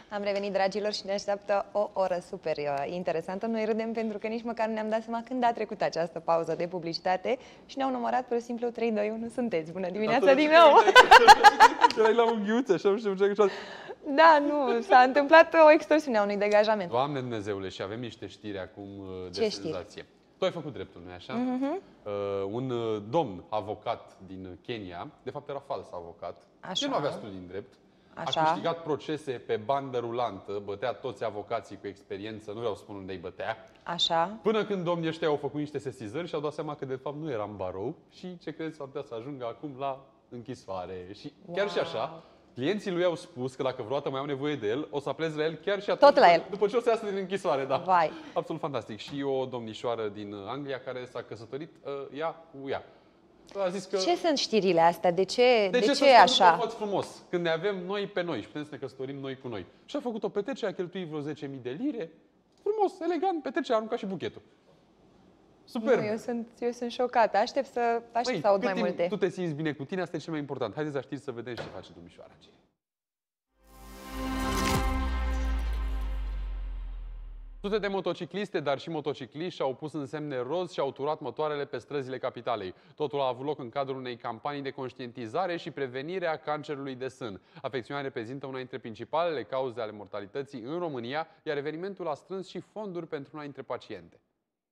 Am revenit, dragilor, și ne așteaptă o oră super interesantă. Noi râdem pentru că nici măcar nu ne-am dat seama când a trecut această pauză de publicitate și ne-au numărat pur și simplu 3, 2, 1, sunteți. Bună dimineața din nou! Erai la unghiuță, așa, nu știu ce. Da, nu, s-a întâmplat o extorsiune a unui degajament. Doamne Dumnezeule, și avem niște știri acum de senzație. Tu ai făcut dreptul, nu-i așa? Un domn avocat din Kenya, de fapt era fals avocat, el nu avea studii în drept, a câștigat procese pe bandă rulantă, bătea toți avocații cu experiență, nu vreau să spun unde îi bătea. Așa. Până când domnii ăștia au făcut niște sesizări și au dat seama că de fapt nu era în barou și ce credeți, s-ar putea să ajungă acum la închisoare. Și chiar și așa, clienții lui au spus că dacă vreodată mai au nevoie de el, o să apeleze la el chiar și atunci, tot la el. După ce o să iasă din închisoare, da. Vai. Absolut fantastic. Și o domnișoară din Anglia care s-a căsătorit, ea cu ea. A zis că... Ce sunt știrile astea? De ce să e așa? Foarte frumos, când ne avem noi pe noi și putem să ne căsătorim noi cu noi. Și a făcut o petrecere, a cheltuit vreo 10.000 de lire. Frumos, elegant, petrecere, a aruncat și buchetul. Superb. Nu, eu sunt șocată. Aștept să aud mai multe. Tu te simți bine cu tine, asta e cel mai important. Haideți la știri să vedem ce face domnișoara aceea. Sute de motocicliste, dar și motocicliști și-au pus în semne roz și au turat motoarele pe străzile capitalei. Totul a avut loc în cadrul unei campanii de conștientizare și prevenire a cancerului de sân. Afecțiunea reprezintă una dintre principalele cauze ale mortalității în România, iar evenimentul a strâns și fonduri pentru una dintre paciente.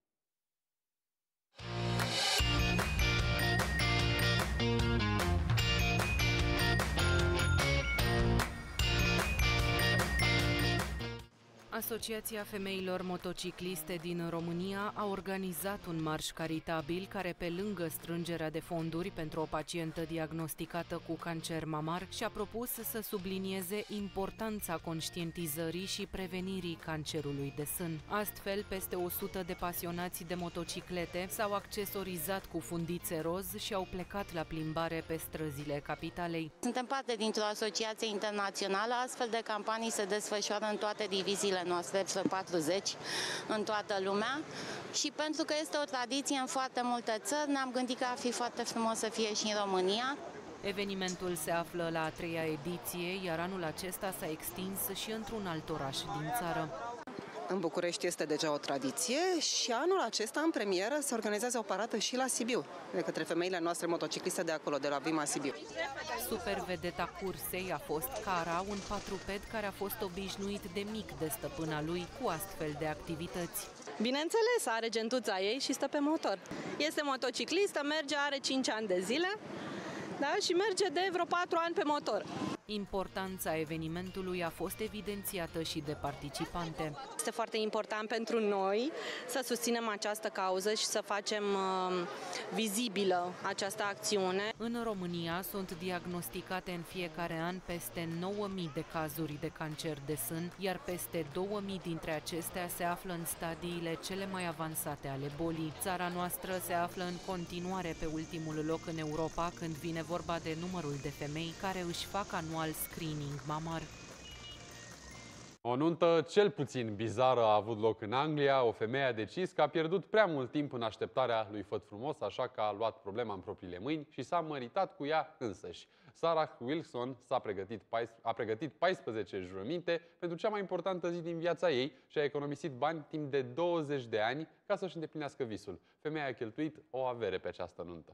Asociația Femeilor Motocicliste din România a organizat un marș caritabil care, pe lângă strângerea de fonduri pentru o pacientă diagnosticată cu cancer mamar, și-a propus să sublinieze importanța conștientizării și prevenirii cancerului de sân. Astfel, peste 100 de pasionați de motociclete s-au accesorizat cu fundițe roz și au plecat la plimbare pe străzile capitalei. Suntem parte dintr-o asociație internațională, astfel de campanii se desfășoară în toate diviziile noastre, 40 în toată lumea, și pentru că este o tradiție în foarte multe țări, ne-am gândit că ar fi foarte frumos să fie și în România. Evenimentul se află la a 3-a ediție, iar anul acesta s-a extins și într-un alt oraș din țară. În București este deja o tradiție și anul acesta, în premieră, se organizează o parată și la Sibiu, de către femeile noastre motocicliste de acolo, de la Vima Sibiu. Super vedeta cursei a fost Cara, un patruped care a fost obișnuit de mic de stăpâna lui cu astfel de activități. Bineînțeles, are gentuța ei și stă pe motor. Este motociclistă, merge, are 5 ani de zile, da, și merge de vreo 4 ani pe motor. Importanța evenimentului a fost evidențiată și de participante. Este foarte important pentru noi să susținem această cauză și să facem vizibilă această acțiune. În România sunt diagnosticate în fiecare an peste 9.000 de cazuri de cancer de sân, iar peste 2.000 dintre acestea se află în stadiile cele mai avansate ale bolii. Țara noastră se află în continuare pe ultimul loc în Europa când vine vorba de numărul de femei care își fac anual screening mamar. O nuntă cel puțin bizară a avut loc în Anglia. O femeie a decis că a pierdut prea mult timp în așteptarea lui făt frumos, așa că a luat problema în propriile mâini și s-a măritat cu ea însăși. Sarah Wilson a pregătit 14 jurăminte pentru cea mai importantă zi din viața ei și a economisit bani timp de 20 de ani ca să-și îndeplinească visul. Femeia a cheltuit o avere pe această nuntă.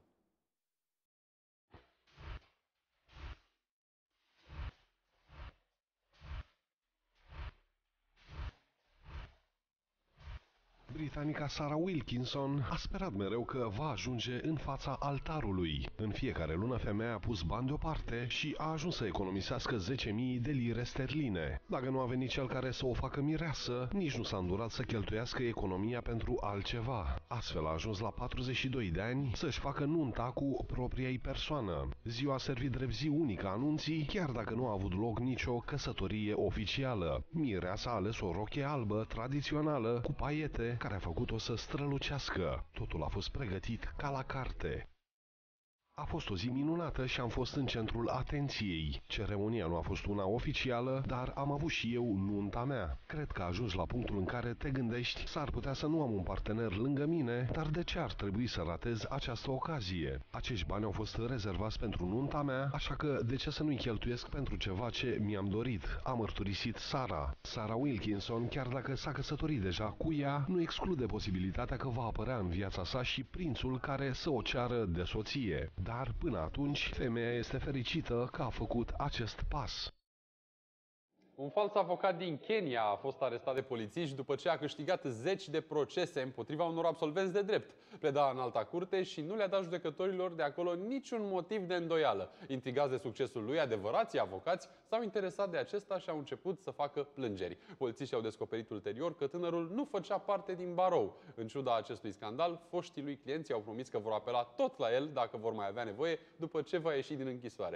Britanica Sarah Wilkinson a sperat mereu că va ajunge în fața altarului. În fiecare lună, femeia a pus bani deoparte și a ajuns să economisească 10.000 de lire sterline. Dacă nu a venit cel care să o facă mireasă, nici nu s-a îndurat să cheltuiască economia pentru altceva. Astfel a ajuns la 42 de ani să-și facă nunta cu propria ei persoană. Ziua a servit drept zi unică a anunții, chiar dacă nu a avut loc nicio căsătorie oficială. Mireasa a ales o rochie albă tradițională cu paiete, care a făcut-o să strălucească. Totul a fost pregătit ca la carte. A fost o zi minunată și am fost în centrul atenției. Ceremonia nu a fost una oficială, dar am avut și eu nunta mea. Cred că ajungi la punctul în care te gândești, s-ar putea să nu am un partener lângă mine, dar de ce ar trebui să ratez această ocazie? Acești bani au fost rezervați pentru nunta mea, așa că de ce să nu-i cheltuiesc pentru ceva ce mi-am dorit? A mărturisit Sarah. Sarah Wilkinson, chiar dacă s-a căsătorit deja cu ea, nu exclude posibilitatea că va apărea în viața sa și prințul care să o ceară de soție. Dar până atunci, femeia este fericită că a făcut acest pas. Un fals avocat din Kenya a fost arestat de polițiști după ce a câștigat zeci de procese împotriva unor absolvenți de drept. Pleda în alta curte și nu le-a dat judecătorilor de acolo niciun motiv de îndoială. Intrigați de succesul lui, adevărații avocați s-au interesat de acesta și au început să facă plângeri. Polițiștii au descoperit ulterior că tânărul nu făcea parte din barou. În ciuda acestui scandal, foștii lui clienți au promis că vor apela tot la el dacă vor mai avea nevoie după ce va ieși din închisoare.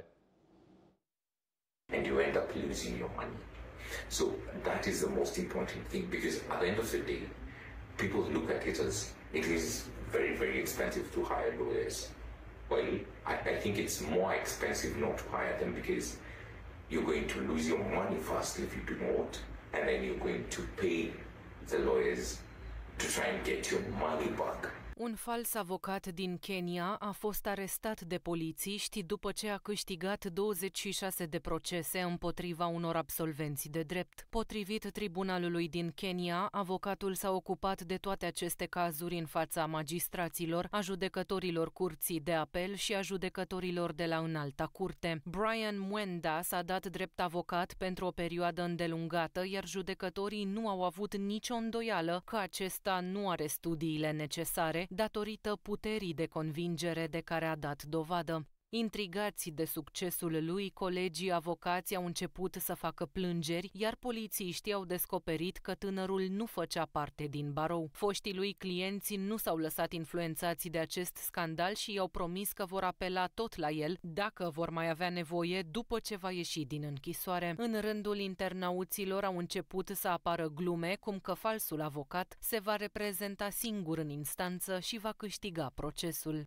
And you end up losing your money. So that is the most important thing, because at the end of the day, people look at it as it is very, very expensive to hire lawyers. Well, I think it's more expensive not to hire them, because you're going to lose your money first if you do not, and then you're going to pay the lawyers to try and get your money back. Un fals avocat din Kenya a fost arestat de polițiști după ce a câștigat 26 de procese împotriva unor absolvenți de drept. Potrivit tribunalului din Kenya, avocatul s-a ocupat de toate aceste cazuri în fața magistraților, a judecătorilor curții de apel și a judecătorilor de la înalta curte. Brian Mwenda s-a dat drept avocat pentru o perioadă îndelungată, iar judecătorii nu au avut nicio îndoială că acesta nu are studiile necesare, datorită puterii de convingere de care a dat dovadă. Intrigați de succesul lui, colegii avocați au început să facă plângeri, iar polițiștii au descoperit că tânărul nu făcea parte din barou. Foștii lui clienți nu s-au lăsat influențați de acest scandal și i-au promis că vor apela tot la el dacă vor mai avea nevoie după ce va ieși din închisoare. În rândul internauților au început să apară glume cum că falsul avocat se va reprezenta singur în instanță și va câștiga procesul.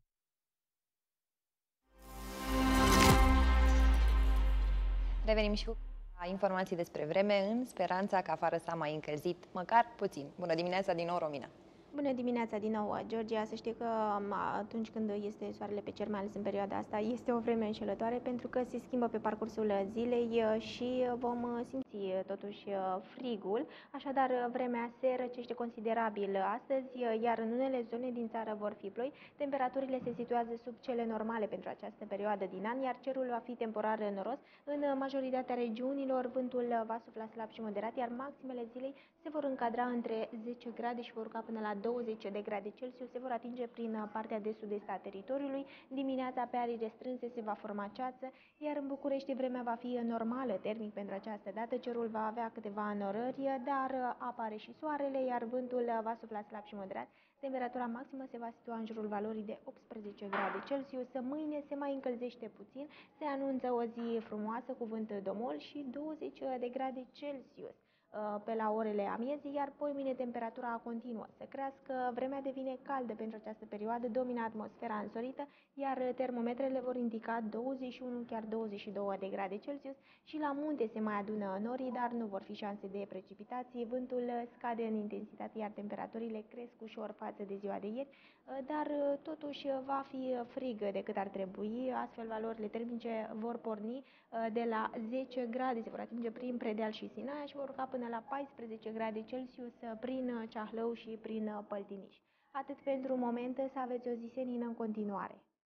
Revenim și cu informații despre vreme, în speranța că afară s-a mai încălzit, măcar puțin. Bună dimineața din nou, Romina! Bună dimineața din nou, Georgia. Să știi că atunci când este soarele pe cer, mai ales în perioada asta, este o vreme înșelătoare pentru că se schimbă pe parcursul zilei și vom simți totuși frigul. Așadar, vremea se răcește considerabil astăzi, iar în unele zone din țară vor fi ploi. Temperaturile se situează sub cele normale pentru această perioadă din an, iar cerul va fi temporar noros. În majoritatea regiunilor, vântul va sufla slab și moderat, iar maximele zilei se vor încadra între 10 grade și vor urca până la 20 de grade Celsius, se vor atinge prin partea de sud-est a teritoriului. Dimineața pe arii restrânse se va forma ceață, iar în București vremea va fi normală termic pentru această dată. Cerul va avea câteva înnorări, dar apare și soarele, iar vântul va sufla slab și moderat. Temperatura maximă se va situa în jurul valorii de 18 grade Celsius. Mâine se mai încălzește puțin, se anunță o zi frumoasă cu vânt domol și 20 de grade Celsius pe la orele amiezii, iar poimâine temperatura continuă să crească, vremea devine caldă pentru această perioadă, domină atmosfera însorită, iar termometrele vor indica 21, chiar 22 de grade Celsius și la munte se mai adună norii, dar nu vor fi șanse de precipitații, vântul scade în intensitate, iar temperaturile cresc ușor față de ziua de ieri, dar totuși va fi frig decât ar trebui, astfel valorile termice vor porni de la 10 grade, se vor atinge prin Predeal și Sinaia și vor urca până la 14 grade Celsius prin Ceahlău și prin Păltiniș. Atât pentru moment, să aveți o zi senină în continuare.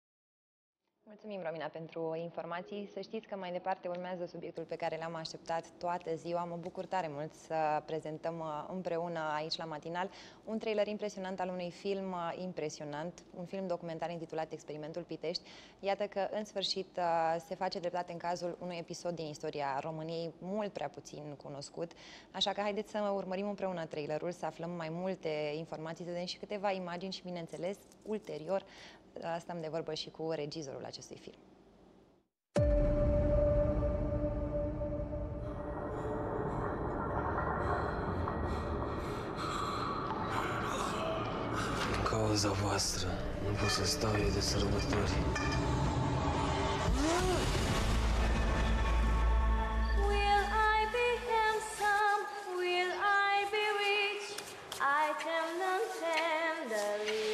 Mulțumim, Romina, pentru informații. Să știți că mai departe urmează subiectul pe care l-am așteptat toată ziua. Mă bucur tare mult să prezentăm împreună aici la Matinal un trailer impresionant al unui film impresionant, un film documentar intitulat Experimentul Pitești. Iată că în sfârșit se face dreptate în cazul unui episod din istoria României mult prea puțin cunoscut. Așa că haideți să urmărim împreună trailerul, să aflăm mai multe informații, să vedem și câteva imagini și, bineînțeles, ulterior stăm de vorbă și cu regizorul acestui film. Because cauza voastră nu pot să stau eu de sărbători. Will I be handsome? Will I be rich? I tell them tenderly.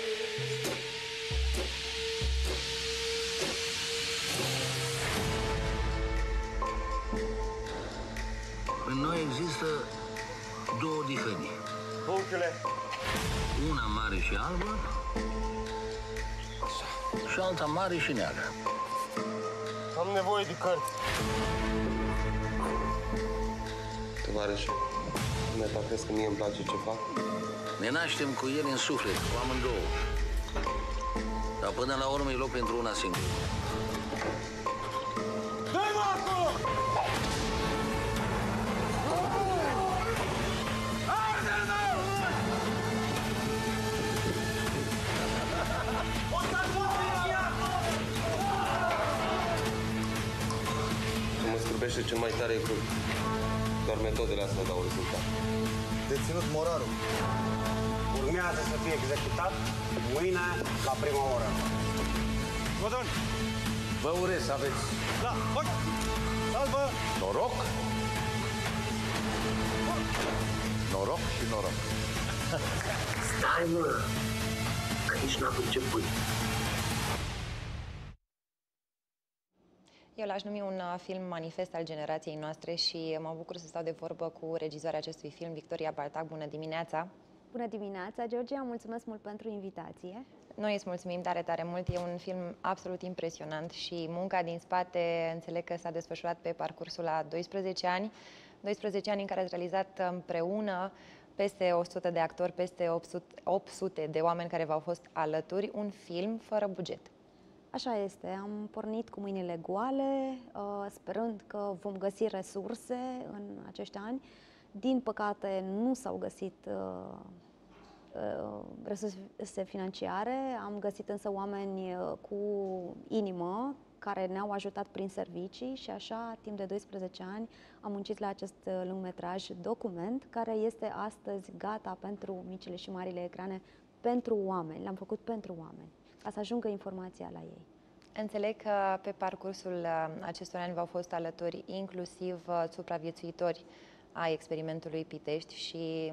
În noi există două dihănii. Unchiule! Una mare și albă și alta mare și neagră. Am nevoie de cărți. Tovarășe, nu mai crezi că mie îmi place ce fac? Ne naștem cu ele în suflet, cu amândouă. Dar până la urmă e loc pentru una singură. Dă-i-mă acolo! Ce mă scârbește cel mai tare e că doar metodele astea dau rezultat. Deținut morarul. Urmează să fie executat mâine la prima oră. Godon! Vă urez să aveți Da, foc! Salvă! noroc, noroc și noroc. Stai, mă! Că nici n-am început. Eu l-aș numi un film manifest al generației noastre și mă bucur să stau de vorbă cu regizoarea acestui film, Victoria Baltac. Bună dimineața! Bună dimineața, Georgia! Mulțumesc mult pentru invitație. Noi îți mulțumim tare, tare mult. E un film absolut impresionant și munca din spate înțeleg că s-a desfășurat pe parcursul a 12 ani. 12 ani în care ați realizat împreună peste 100 de actori, peste 800 de oameni care v-au fost alături, un film fără buget. Așa este, am pornit cu mâinile goale, sperând că vom găsi resurse în acești ani. Din păcate, nu s-au găsit resurse financiare, am găsit însă oameni cu inimă care ne-au ajutat prin servicii și așa, timp de 12 ani, am muncit la acest lungmetraj document, care este astăzi gata pentru micile și marile ecrane, pentru oameni. L-am făcut pentru oameni, ca să ajungă informația la ei. Înțeleg că pe parcursul acestor ani v-au fost alături inclusiv supraviețuitori ai experimentului Pitești și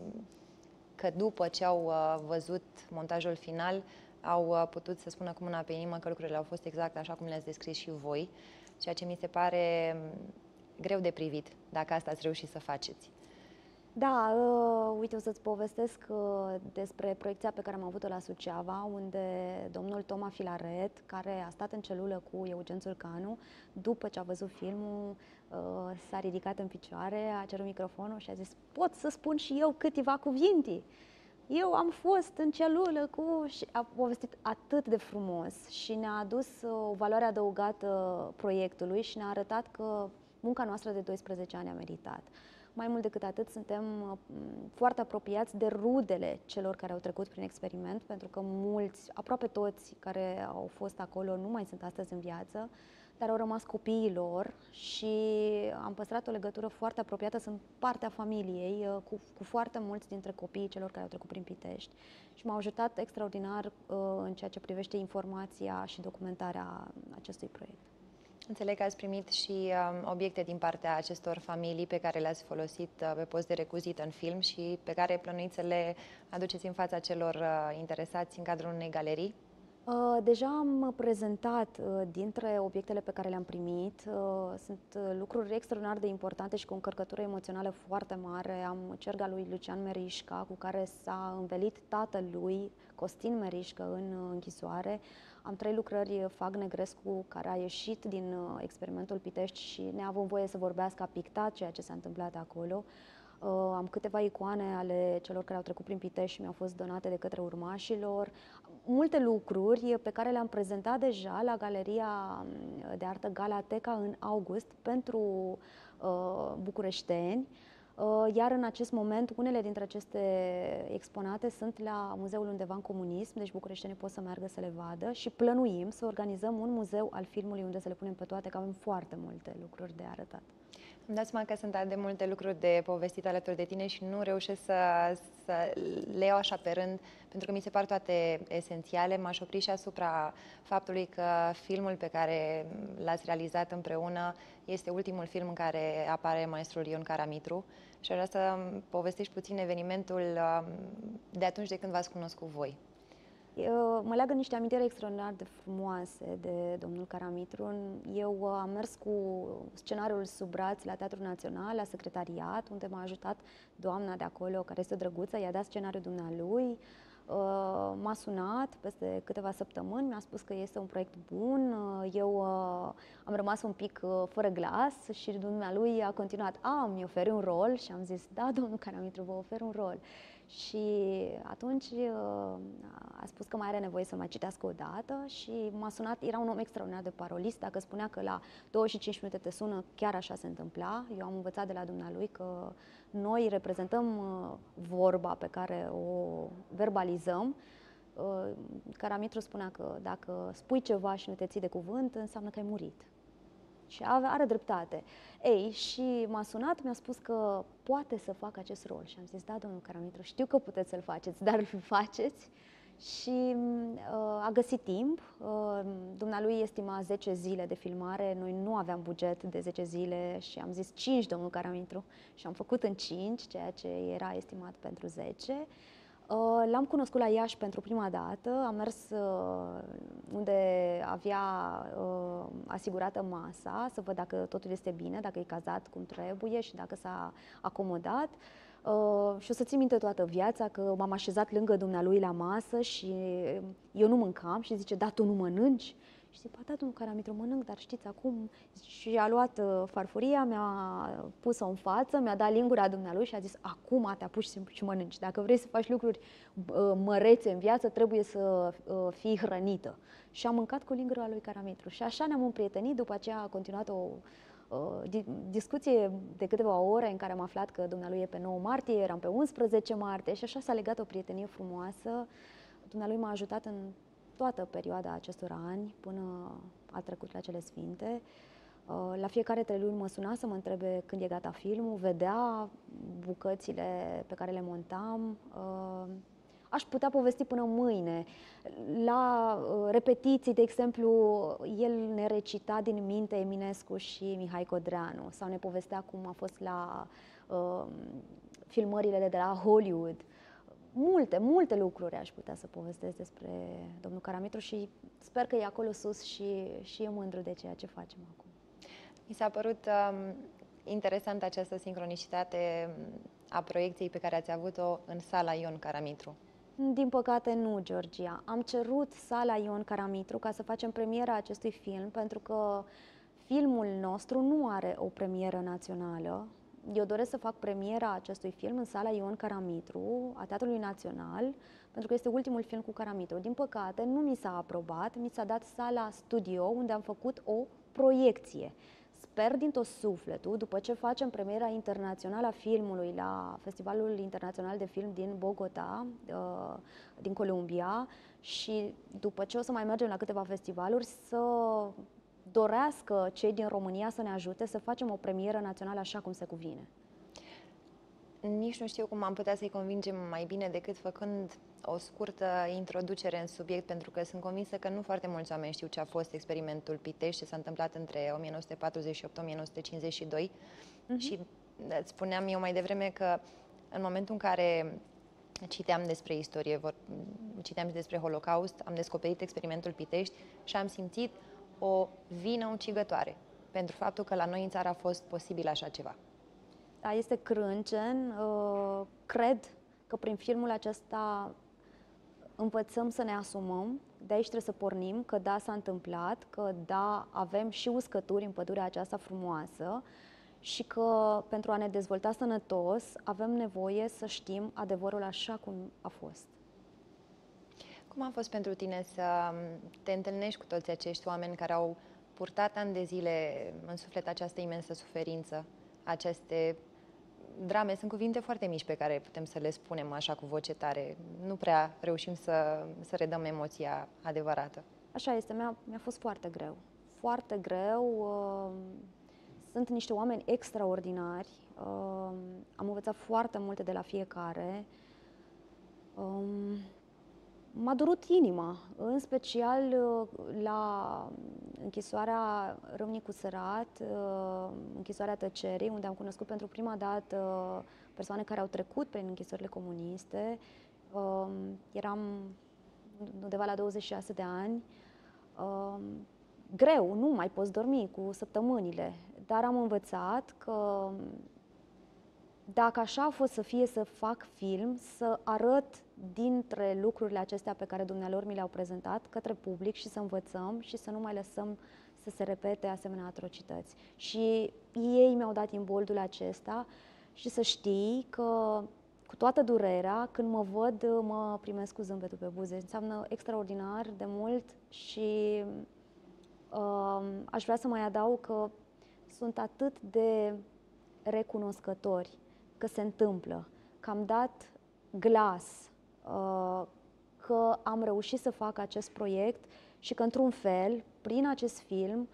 că după ce au văzut montajul final au putut să spună cu mâna pe inimă că lucrurile au fost exact așa cum le-ați descris și voi, ceea ce mi se pare greu de privit, dacă asta ați reușit să faceți. Da, uite, o să-ți povestesc despre proiecția pe care am avut-o la Suceava, unde domnul Toma Filaret, care a stat în celulă cu Eugen Țurcanu, după ce a văzut filmul, s-a ridicat în picioare, a cerut microfonul și a zis: pot să spun și eu câteva cuvinte? Eu am fost în celulă cu... și a povestit atât de frumos și ne-a adus o valoare adăugată proiectului și ne-a arătat că munca noastră de 12 ani a meritat. Mai mult decât atât, suntem foarte apropiați de rudele celor care au trecut prin experiment, pentru că mulți, aproape toți care au fost acolo nu mai sunt astăzi în viață, dar au rămas copiii lor și am păstrat o legătură foarte apropiată, sunt partea familiei cu foarte mulți dintre copiii celor care au trecut prin Pitești și m-au ajutat extraordinar în ceea ce privește informația și documentarea acestui proiect. Înțeleg că ați primit și obiecte din partea acestor familii pe care le-ați folosit pe post de recuzită în film și pe care plănuiți să le aduceți în fața celor interesați în cadrul unei galerii? Deja am prezentat dintre obiectele pe care le-am primit. Sunt lucruri extraordinar de importante și cu o încărcătură emoțională foarte mare. Am cerga lui Lucian Merișca, cu care s-a învelit tatălui, Costin Merișca, în închisoare. Am 3 lucrări, Fag Negrescu, care a ieșit din experimentul Pitești și neavând voie să vorbească, a pictat ceea ce s-a întâmplat acolo. Am câteva icoane ale celor care au trecut prin Pitești și mi-au fost donate de către urmașilor. Multe lucruri pe care le-am prezentat deja la Galeria de Artă Galateca în august pentru bucureșteni. Iar în acest moment, unele dintre aceste exponate sunt la Muzeul Undeva în Comunism, deci bucureștenii pot să meargă să le vadă și plănuim să organizăm un muzeu al filmului unde să le punem pe toate, că avem foarte multe lucruri de arătat. Îmi dați seama că sunt atât de multe lucruri de povestit alături de tine și nu reușesc să le iau așa pe rând, pentru că mi se par toate esențiale. M-aș opri și asupra faptului că filmul pe care l-ați realizat împreună este ultimul film în care apare maestrul Ion Caramitru și aș vrea să povestești puțin evenimentul de atunci de când v-ați cunoscut voi. Mă leagă niște amintiri extraordinar de frumoase de domnul Caramitru. Eu am mers cu scenariul sub braț la Teatrul Național, la secretariat, unde m-a ajutat doamna de acolo, care este drăguță, i-a dat scenariul dumnealui. M-a sunat peste câteva săptămâni, mi-a spus că este un proiect bun. Eu am rămas un pic fără glas și dumnealui a continuat: mi oferi un rol? Și am zis: da, domnul Caramitru, vă ofer un rol. Și atunci a spus că mai are nevoie să mai citească o dată și m-a sunat. Era un om extraordinar de parolist. Dacă spunea că la 25 minute te sună, chiar așa se întâmpla. Eu am învățat de la dumnealui că noi reprezentăm vorba pe care o verbalizăm. Caramitru spunea că dacă spui ceva și nu te ții de cuvânt, înseamnă că ai murit. Și are dreptate. Ei, și m-a sunat, mi-a spus că poate să facă acest rol. Și am zis: da, domnul Caramitru, știu că puteți să-l faceți, dar îl faceți. Și a găsit timp. Dumnealui estima 10 zile de filmare. Noi nu aveam buget de 10 zile și am zis 5, domnul Caramitru. Și am făcut în 5, ceea ce era estimat pentru 10. L-am cunoscut la Iași pentru prima dată, am mers unde avea asigurată masa, să văd dacă totul este bine, dacă e cazat cum trebuie și dacă s-a acomodat. Și o să țin minte toată viața că m-am așezat lângă dumnealui la masă și eu nu mâncam și zice: da, tu nu mănânci? Și zic: da, domnul Caramitru, mănânc, dar știți, acum... Și a luat farfuria, mi-a pus-o în față, mi-a dat lingura dumnealui și a zis: acum te apuci și mănânci. Dacă vrei să faci lucruri mărețe în viață, trebuie să fii hrănită. Și am mâncat cu lingura lui Caramitru. Și așa ne-am împrietenit. După aceea a continuat o discuție de câteva ore în care am aflat că dumnealui e pe 9 martie, eram pe 11 martie și așa s-a legat o prietenie frumoasă. Dumnealui m-a ajutat în toată perioada acestor ani, până a trecut la cele sfinte. La fiecare 3 luni mă suna să mă întrebe când e gata filmul, vedea bucățile pe care le montam. Aș putea povesti până mâine. La repetiții, de exemplu, el ne recita din minte Eminescu și Mihai Codreanu, sau ne povestea cum a fost la filmările de la Hollywood. Multe lucruri aș putea să povestesc despre domnul Caramitru și sper că e acolo sus și e mândru de ceea ce facem acum. Mi s-a părut interesantă această sincronicitate a proiecției pe care ați avut-o în sala Ion Caramitru. Din păcate nu, Georgia. Am cerut sala Ion Caramitru ca să facem premiera acestui film, pentru că filmul nostru nu are o premieră națională. Eu doresc să fac premiera acestui film în sala Ion Caramitru, a Teatrului Național, pentru că este ultimul film cu Caramitru. Din păcate, nu mi s-a aprobat, mi s-a dat sala studio, unde am făcut o proiecție. Sper din tot sufletul, după ce facem premiera internațională a filmului la Festivalul Internațional de Film din Bogota, din Columbia, și după ce o să mai mergem la câteva festivaluri, să dorească cei din România să ne ajute să facem o premieră națională așa cum se cuvine. Nici nu știu cum am putea să-i convingem mai bine decât făcând o scurtă introducere în subiect, pentru că sunt convinsă că nu foarte mulți oameni știu ce a fost experimentul Pitești, ce s-a întâmplat între 1948-1952. Și îți spuneam eu mai devreme că în momentul în care citeam despre istorie, citeam despre Holocaust, am descoperit experimentul Pitești și am simțit o vină ucigătoare pentru faptul că la noi în țară a fost posibil așa ceva. Da, este crâncen. Cred că prin filmul acesta învățăm să ne asumăm, de aici trebuie să pornim, că da, s-a întâmplat, că da, avem și uscături în pădurea aceasta frumoasă și că pentru a ne dezvolta sănătos avem nevoie să știm adevărul așa cum a fost. Cum a fost pentru tine să te întâlnești cu toți acești oameni care au purtat ani de zile în suflet această imensă suferință, aceste drame sunt cuvinte foarte mici pe care putem să le spunem așa cu voce tare. Nu prea reușim să redăm emoția adevărată. Așa este, mi-a fost foarte greu. Foarte greu. Sunt niște oameni extraordinari. Am învățat foarte multe de la fiecare. M-a durut inima, în special la închisoarea Râmnicu Sărat, închisoarea Tăcerii, unde am cunoscut pentru prima dată persoane care au trecut prin închisorile comuniste. Eram undeva la 26 de ani. Greu, nu mai poți dormi cu săptămânile, dar am învățat că dacă așa a fost să fie să fac film, să arăt dintre lucrurile acestea pe care dumnealor mi le-au prezentat către public și să învățăm și să nu mai lăsăm să se repete asemenea atrocități. Și ei mi-au dat imboldul acesta și să știi că cu toată durerea, când mă văd, mă primesc cu zâmbetul pe buze. Înseamnă extraordinar de mult și aș vrea să mai adaug că sunt atât de recunoscători că se întâmplă, că am dat glas, că am reușit să fac acest proiect și că, într-un fel, prin acest film,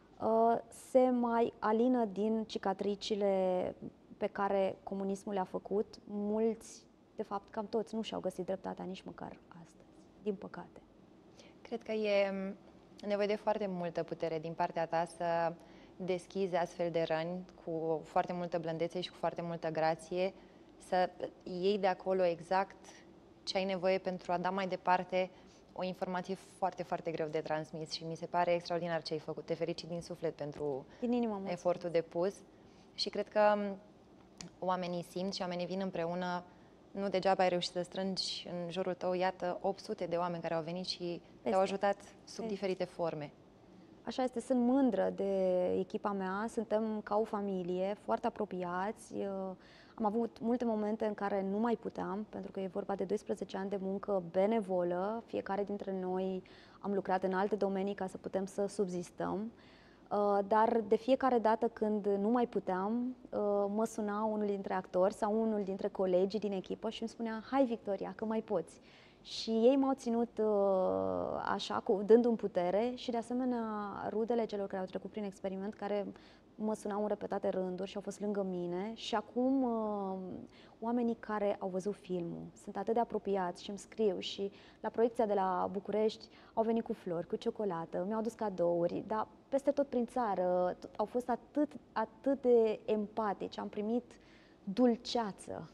se mai alină din cicatricile pe care comunismul le-a făcut. Mulți, de fapt, cam toți, nu și-au găsit dreptatea nici măcar astăzi, din păcate. Cred că e nevoie de foarte multă putere din partea ta să deschizi astfel de răni cu foarte multă blândețe și cu foarte multă grație, să iei de acolo exact ce ai nevoie pentru a da mai departe o informație foarte, foarte greu de transmis și mi se pare extraordinar ce ai făcut. Te felicit din suflet pentru efortul depus și cred că oamenii simt și oamenii vin împreună. Nu degeaba ai reușit să strângi în jurul tău, iată, 800 de oameni care au venit și te-au ajutat sub diferite forme. Așa este, sunt mândră de echipa mea, suntem ca o familie, foarte apropiați. Am avut multe momente în care nu mai puteam, pentru că e vorba de 12 ani de muncă benevolă. Fiecare dintre noi am lucrat în alte domenii ca să putem să subzistăm. Dar de fiecare dată când nu mai puteam, mă suna unul dintre actori sau unul dintre colegii din echipă și îmi spunea: hai Victoria, că mai poți. Și ei m-au ținut așa, dându-mi putere și de asemenea rudele celor care au trecut prin experiment, care mă sunau în repetate rânduri și au fost lângă mine. Și acum oamenii care au văzut filmul sunt atât de apropiați și îmi scriu și la proiecția de la București au venit cu flori, cu ciocolată, mi-au adus cadouri, dar peste tot prin țară au fost atât de empatici, am primit dulceață,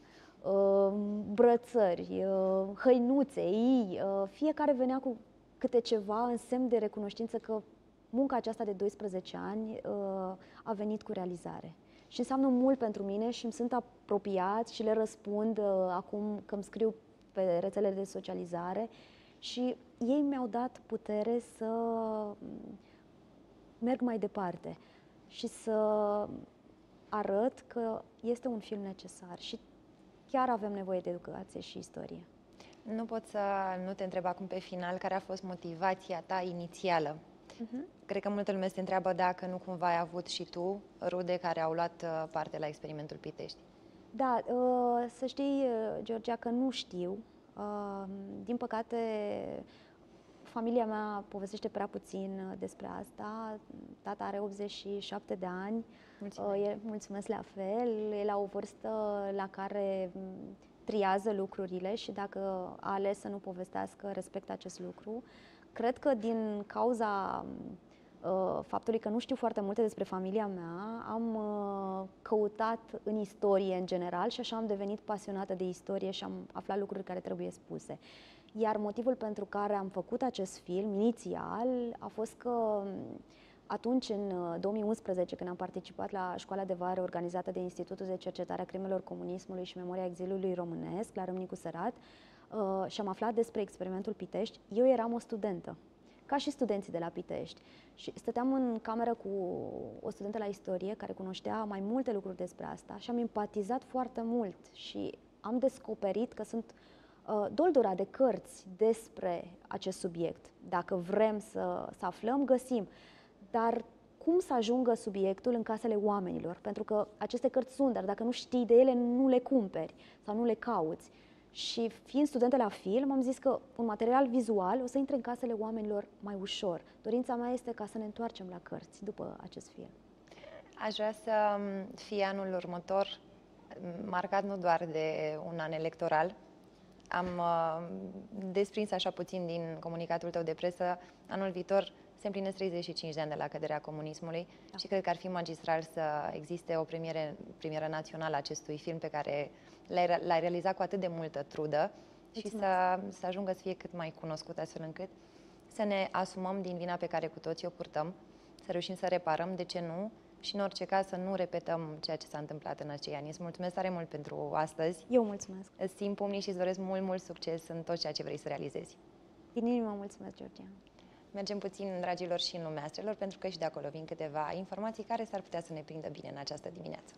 brățări, hăinuțe, fiecare venea cu câte ceva în semn de recunoștință că munca aceasta de 12 ani a venit cu realizare. Și înseamnă mult pentru mine și îmi sunt apropiați și le răspund acum că îmi scriu pe rețelele de socializare și ei mi-au dat putere să merg mai departe și să arăt că este un film necesar și chiar avem nevoie de educație și istorie. Nu pot să nu te întreb acum pe final care a fost motivația ta inițială. Cred că multă lume se întreabă dacă nu cumva ai avut și tu rude care au luat parte la experimentul Pitești. Da, să știi, Georgia, că nu știu. Din păcate, familia mea povestește prea puțin despre asta. Tata are 87 de ani. Mulțumesc la fel. E la o vârstă la care triază lucrurile și dacă a ales să nu povestească, respectă acest lucru. Cred că din cauza faptului că nu știu foarte multe despre familia mea, am căutat în istorie în general și așa am devenit pasionată de istorie și am aflat lucruri care trebuie spuse. Iar motivul pentru care am făcut acest film inițial a fost că atunci, în 2011, când am participat la școala de vară organizată de Institutul de Cercetare a Crimelor Comunismului și Memoria Exilului Românesc, la Râmnicu Sărat, și am aflat despre experimentul Pitești, eu eram o studentă, ca și studenții de la Pitești. Și stăteam în cameră cu o studentă la istorie care cunoștea mai multe lucruri despre asta și am empatizat foarte mult și am descoperit că sunt doldura de cărți despre acest subiect. Dacă vrem să aflăm, găsim. Dar cum să ajungă subiectul în casele oamenilor, pentru că aceste cărți sunt, dar dacă nu știi de ele, nu le cumperi sau nu le cauți. Și fiind studente la film, am zis că un material vizual o să intre în casele oamenilor mai ușor. Dorința mea este ca să ne întoarcem la cărți după acest film. Aș vrea să fie anul următor marcat nu doar de un an electoral. Am desprins așa puțin din comunicatul tău de presă. Anul viitor se împlinesc 35 de ani de la căderea comunismului și cred că ar fi magistral să existe o premieră națională a acestui film pe care l-ai realizat cu atât de multă trudă și să ajungă să fie cât mai cunoscut, astfel încât să ne asumăm din vina pe care cu toții o purtăm, să reușim să reparăm, de ce nu, și în orice caz să nu repetăm ceea ce s-a întâmplat în acei ani. Îți mulțumesc tare mult pentru astăzi. Eu mulțumesc. Îți țin pumnii și îți doresc mult succes în tot ceea ce vrei să realizezi. Din inimă mulțumesc, Georgia. Mergem puțin, dragilor, și în lumea astrelor, pentru că și de acolo vin câteva informații care s-ar putea să ne prindă bine în această dimineață.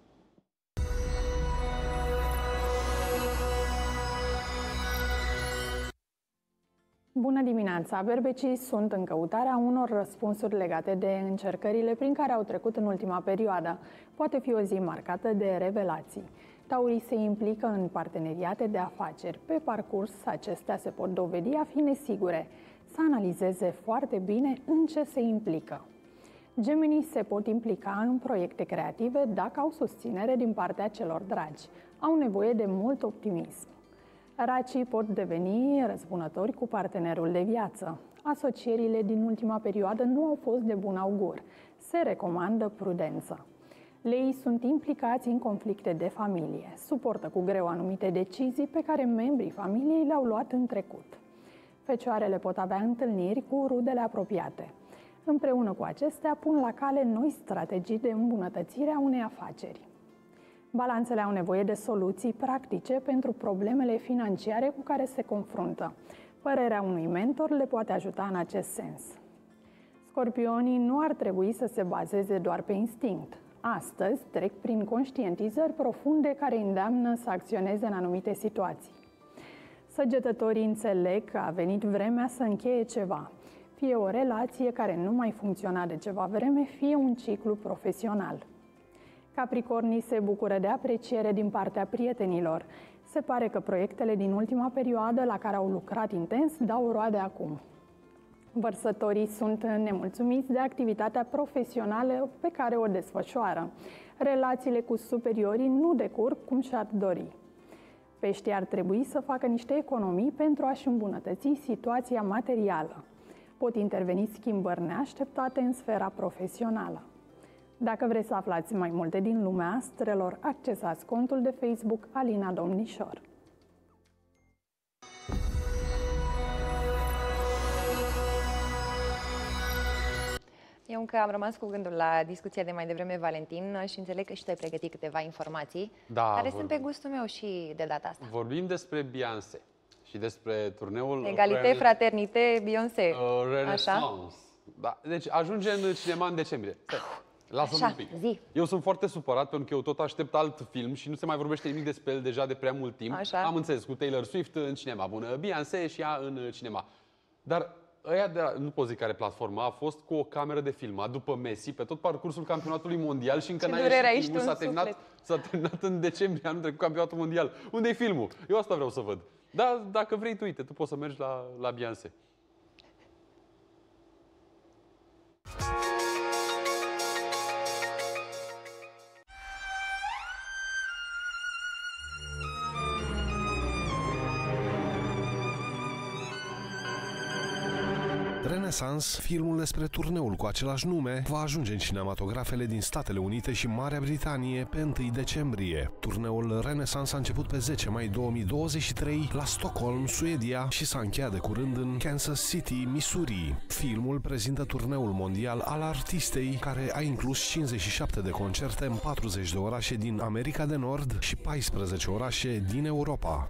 Bună dimineața! Berbecii sunt în căutarea unor răspunsuri legate de încercările prin care au trecut în ultima perioadă. Poate fi o zi marcată de revelații. Taurii se implică în parteneriate de afaceri. Pe parcurs, acestea se pot dovedi a fi nesigure. Să analizeze foarte bine în ce se implică. Gemenii se pot implica în proiecte creative dacă au susținere din partea celor dragi. Au nevoie de mult optimism. Racii pot deveni răzbunători cu partenerul de viață. Asocierile din ultima perioadă nu au fost de bun augur. Se recomandă prudență. Leii sunt implicați în conflicte de familie. Suportă cu greu anumite decizii pe care membrii familiei le-au luat în trecut. Fecioarele pot avea întâlniri cu rudele apropiate. Împreună cu acestea pun la cale noi strategii de îmbunătățire a unei afaceri. Balanțele au nevoie de soluții practice pentru problemele financiare cu care se confruntă. Părerea unui mentor le poate ajuta în acest sens. Scorpionii nu ar trebui să se bazeze doar pe instinct. Astăzi trec prin conștientizări profunde care îndeamnă să acționeze în anumite situații. Săgetătorii înțeleg că a venit vremea să încheie ceva. Fie o relație care nu mai funcționa de ceva vreme, fie un ciclu profesional. Capricornii se bucură de apreciere din partea prietenilor. Se pare că proiectele din ultima perioadă la care au lucrat intens dau roade acum. Vărsătorii sunt nemulțumiți de activitatea profesională pe care o desfășoară. Relațiile cu superiorii nu decurg cum și-ar dori. Peștii ar trebui să facă niște economii pentru a-și îmbunătăți situația materială. Pot interveni schimbări neașteptate în sfera profesională. Dacă vreți să aflați mai multe din lumea astrelor, accesați contul de Facebook Alina Domnișor. Eu încă am rămas cu gândul la discuția de mai devreme, Valentin, și înțeleg că și tu ai pregătit câteva informații care sunt pe gustul meu și de data asta. Vorbim despre Beyoncé și despre turneul Egalité, fraternité, Beyoncé. Renaissance. Da. Deci ajunge în cinema în decembrie. Lasă-mă un pic. Zi. Eu sunt foarte supărat pentru că eu tot aștept alt film și nu se mai vorbește nimic despre el deja de prea mult timp. Așa. Am înțeles, cu Taylor Swift în cinema, bună, Beyoncé și ea în cinema. Dar ăia de la, nu pot zic care platformă, a fost cu o cameră de filmat după Messi pe tot parcursul campionatului mondial și încă n-a ieșit filmul, s-a terminat în decembrie anul trecut campionatul mondial. Unde-i filmul? Eu asta vreau să văd. Dar dacă vrei tu, uite, tu poți să mergi la Beyoncé. Renaissance, filmul despre turneul cu același nume, va ajunge în cinematografele din Statele Unite și Marea Britanie pe 1 decembrie. Turneul Renaissance a început pe 10 mai 2023 la Stockholm, Suedia și s-a încheiat de curând în Kansas City, Missouri. Filmul prezintă turneul mondial al artistei, care a inclus 57 de concerte în 40 de orașe din America de Nord și 14 orașe din Europa.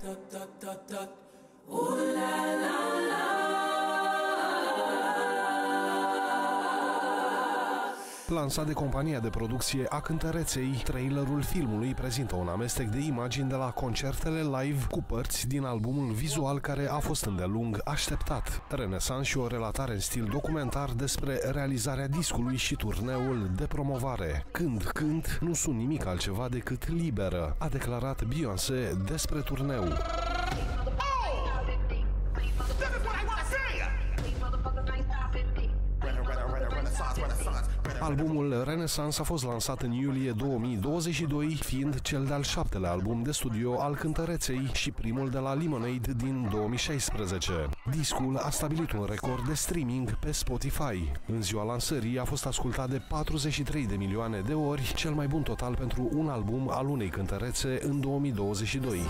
Lansat de compania de producție a cântăreței, trailerul filmului prezintă un amestec de imagini de la concertele live cu părți din albumul vizual care a fost îndelung așteptat. Renesans și o relatare în stil documentar despre realizarea discului și turneul de promovare. Când nu sunt nimic altceva decât liberă, a declarat Beyoncé despre turneu. Albumul Renesans a fost lansat în iulie 2022, fiind cel de-al 7-lea album de studio al cântăreței și primul de la Lemonade din 2016. Discul a stabilit un record de streaming pe Spotify. În ziua lansării a fost ascultat de 43 de milioane de ori, cel mai bun total pentru un album al unei cântărețe în 2022.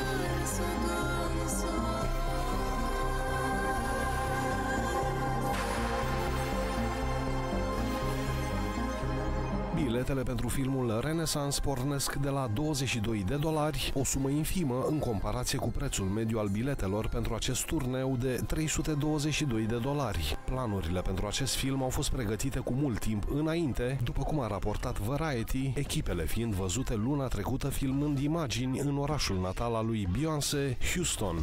Biletele pentru filmul Renesans pornesc de la $22, o sumă infimă în comparație cu prețul mediu al biletelor pentru acest turneu de $322. Planurile pentru acest film au fost pregătite cu mult timp înainte, după cum a raportat Variety, echipele fiind văzute luna trecută filmând imagini în orașul natal al lui Beyoncé, Houston.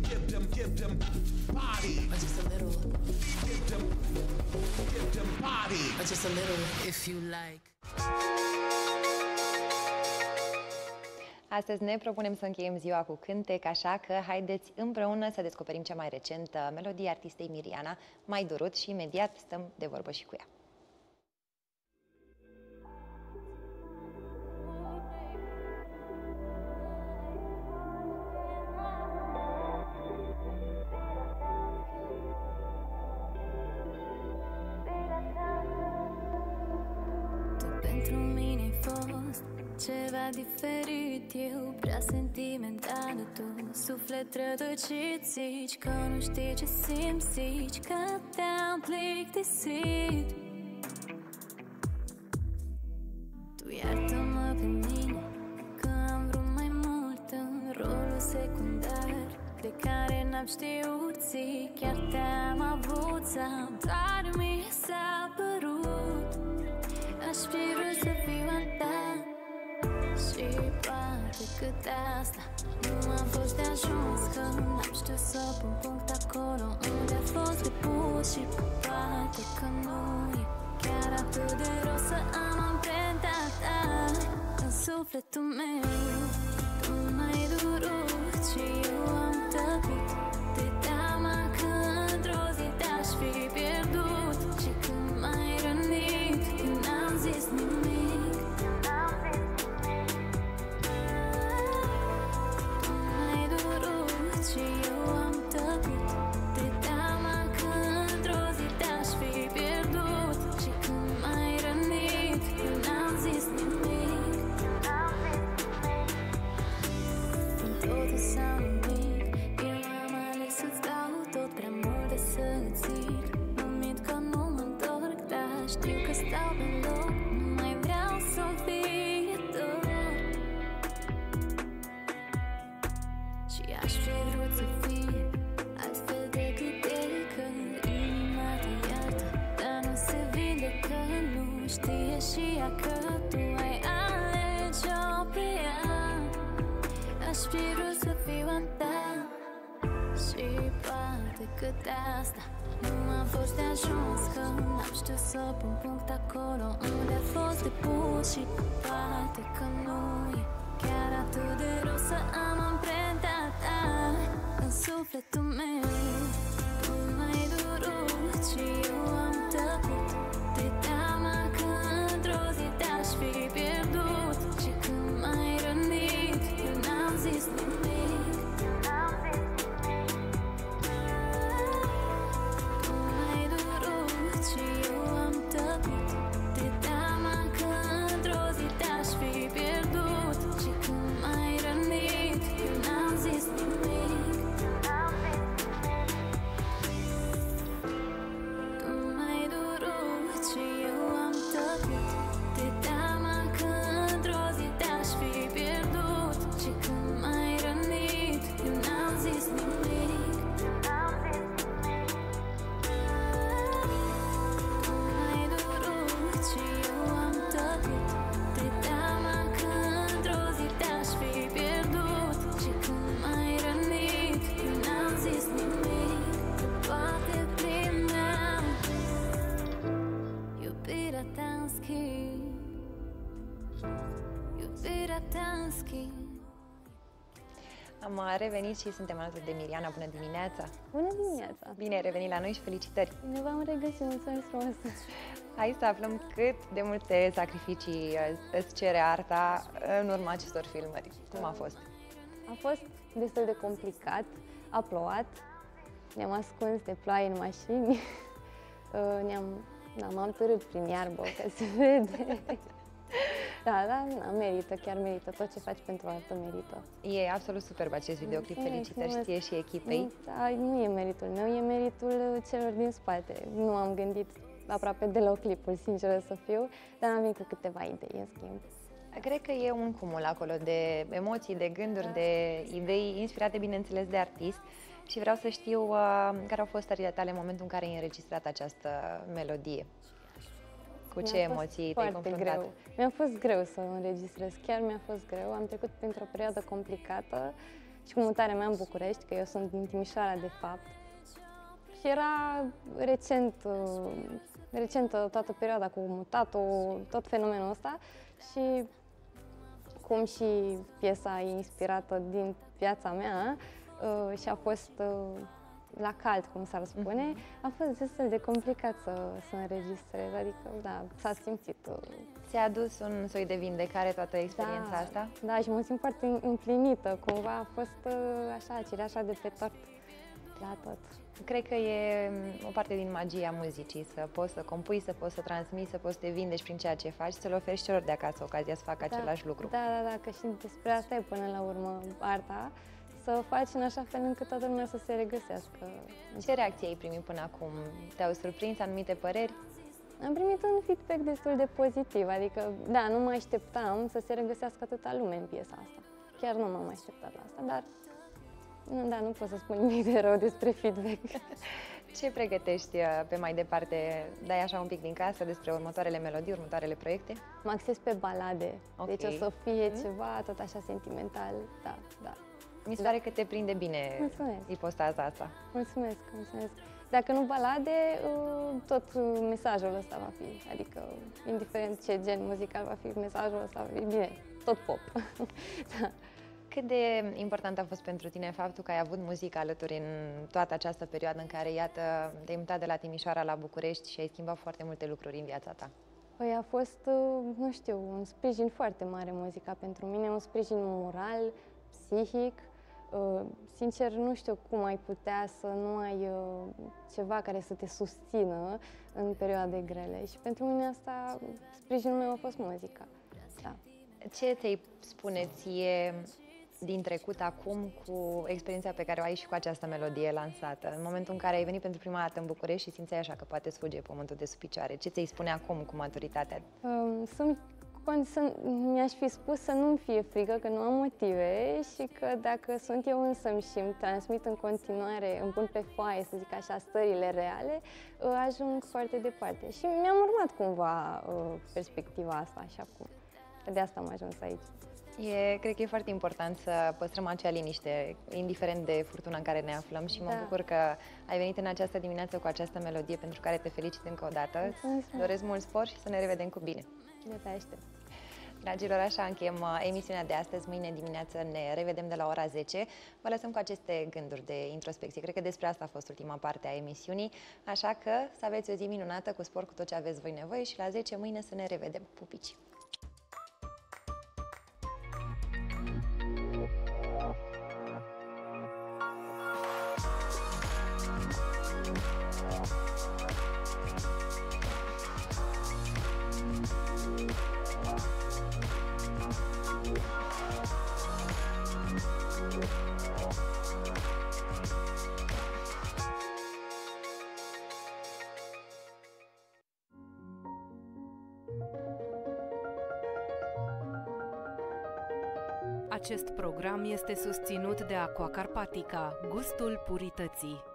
Astăzi ne propunem să încheiem ziua cu cântec, așa că haideți împreună să descoperim cea mai recentă melodie artistei Miriana, Mai Durut, și imediat stăm de vorbă și cu ea. Pentru mine ai fost ceva diferit, eu prea sentimentală, tu suflet rătăcit, zici că nu știi ce simți, zici că te-am plictisit. Tu iartă-mă pe mine că am vrut mai mult în rolul secundar de care n-am știut, zic chiar te-am avut sau doar mi s-a părut. Aș fi vrut să fiu a ta și poate cât asta nu am fost de ajuns, că n-am știut să pun punct acolo unde a fost de pus și poate că nu e chiar atât de rău să am amprenta ta în sufletul meu. Tu m-ai durut și eu am tăcut de teama că într-o zi te-aș fi pierdut și când m-ai rănit eu n-am zis nimic. Tu m-ai durut și eu am tăcut de teama că într-o zi te-aș fi pierdut și când m-ai rănit eu n-am zis nimic. Totul sau nimic, eu am ales să-ți dau tot prea mult de să-ți zic. Mă mint că nu mă întorc, dar știu că stau pe loc. Nu mai vreau să fie dor și aș fi vrut să fie altfel decât e, că inima te iartă, dar nu se vindecă. Nu știe și ea că tu ai alege-o pe ea. Aș fi vrut să fiu a ta și poate cât asta nu am fost de ajuns, că n-am știut să pun punct acolo unde a fost de pus și poate că nu e chiar atât de rău să am amprenta ta în sufletul meu. Tu m-ai durut și eu am tăcut de teama că într-o zi te-aș fi pierdut și când m-ai rănit eu n-am zis nimic. Tu m-ai durut și eu am tăcut de teama că într-o zi te-aș fi pierdut și când m-ai rănit eu n-am zis nimic. Tu Iubirea te-a schimb. Am revenit și suntem alături de Miriana. Bună dimineața! Bună dimineața! Bine ai revenit la noi și felicitări! Bine v-am regăsit, mulțumesc frumos! Hai să aflăm cât de multe sacrificii îți cere arta în urma acestor filmări. Cum a fost? A fost destul de complicat, a plouat, ne-am ascuns de ploaie în mașini, m-am târât prin iarbă, ca se vede. Da, merită, chiar merită. Tot ce faci pentru artă merită. E absolut superb acest videoclip. Felicitări ție și echipei. Da, nu e meritul meu, e meritul celor din spate. Nu am gândit aproape deloc clipul, sinceră să fiu, dar am venit cu câteva idei, în schimb. Cred că e un cumul acolo de emoții, de gânduri, de idei inspirate, bineînțeles, de artist. Și vreau să știu care au fost stările tale în momentul în care ai înregistrat această melodie. Cu ce emoții te-ai confruntat? Greu. Mi-a fost greu să înregistrez, chiar mi-a fost greu. Am trecut printr-o perioadă complicată și cu mutarea mea în București, că eu sunt din Timișoara de fapt. Și era recentă toată perioada cu mutatul, tot fenomenul ăsta și cum și piesa e inspirată din viața mea și a fost la cald, cum s-ar spune, a fost destul de complicat să înregistrez, adică, da, s-a simțit. Ți-a adus un soi de vindecare toată experiența asta? Da, și mă simt foarte împlinită, cumva a fost așa, cireașa de pe tort la tot. Cred că e o parte din magia muzicii, să poți să compui, să poți să transmiți, să poți să te vindești prin ceea ce faci, să le oferi celor de acasă ocazia să facă același lucru. Da, că și despre asta e până la urmă arta, să faci în așa fel încât toată lumea să se regăsească. Ce reacții ai primit până acum? Te-au surprins anumite păreri? Am primit un feedback destul de pozitiv, adică, da, nu mă așteptam să se regăsească atâta lume în piesa asta. Chiar nu m-am așteptat la asta, dar nu pot să spun nimic de rău despre feedback. Ce pregătești pe mai departe? Dai așa un pic din casă despre următoarele melodii, următoarele proiecte? Mă axez pe balade, deci o să fie ceva tot așa sentimental, da. Mi se pare că te prinde bine ipostaza asta. Mulțumesc. Dacă nu balade, tot mesajul ăsta va fi, adică indiferent ce gen muzical va fi, mesajul ăsta va fi bine, tot pop. Da. Cât de important a fost pentru tine faptul că ai avut muzică alături în toată această perioadă în care, iată, te-ai mutat de la Timișoara la București și ai schimbat foarte multe lucruri în viața ta? Păi a fost, nu știu, un sprijin foarte mare muzica pentru mine, un sprijin moral, psihic. Sincer, nu știu cum ai putea să nu ai ceva care să te susțină în perioade grele și pentru mine asta, sprijinul meu a fost muzica. Da. Ce ți-ai spune ție din trecut acum cu experiența pe care o ai și cu această melodie lansată? În momentul în care ai venit pentru prima dată în București și simțeai așa că poate sfuge pământul de sub picioare, ce ți-ai spune acum cu maturitatea? Mi-aș fi spus să nu-mi fie frică, că nu am motive și că dacă sunt eu însămi și îmi transmit în continuare, îmi pun pe foaie, să zic așa, stările reale, ajung foarte departe. Și mi-am urmat cumva perspectiva asta și acum. De asta am ajuns aici. Cred că e foarte important să păstrăm acea liniște, indiferent de furtuna în care ne aflăm și mă bucur că ai venit în această dimineață cu această melodie, pentru care te felicit încă o dată. Doresc mult spor și să ne revedem cu bine. Te aștept. Dragilor, așa încheiem emisiunea de astăzi. Mâine dimineață ne revedem de la ora 10. Vă lăsăm cu aceste gânduri de introspecție. Cred că despre asta a fost ultima parte a emisiunii. Așa că să aveți o zi minunată cu sport, cu tot ce aveți voi nevoie și la 10 mâine să ne revedem. Pupici! Acest program este susținut de Aqua Carpatica, gustul purității.